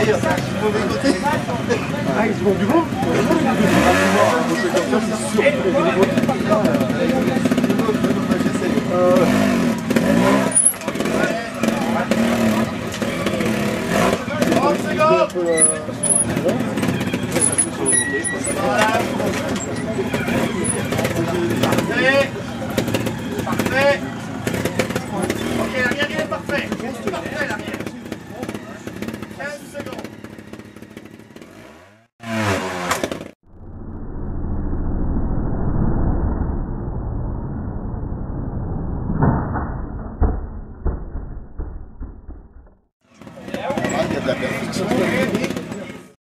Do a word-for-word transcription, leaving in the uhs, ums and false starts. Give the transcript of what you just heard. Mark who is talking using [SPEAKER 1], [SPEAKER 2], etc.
[SPEAKER 1] mauvais côté.
[SPEAKER 2] Ah, ils se vont du bon.
[SPEAKER 3] Parfait. Ok, l'arrière il est parfait. Parfait l'arrière. quinze secondes.
[SPEAKER 1] Il y a de la perfection.